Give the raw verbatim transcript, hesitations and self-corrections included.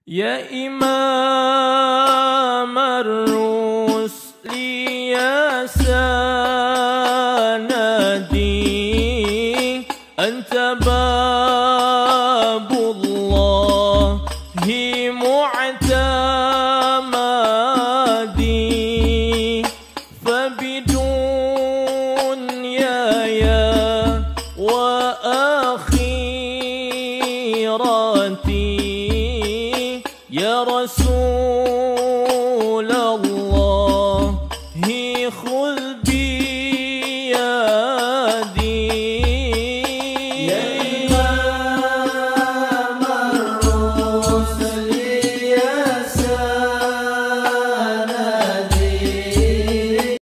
يا إمام الرسل يا سندي أنت باب الله معتمدي فبدنياي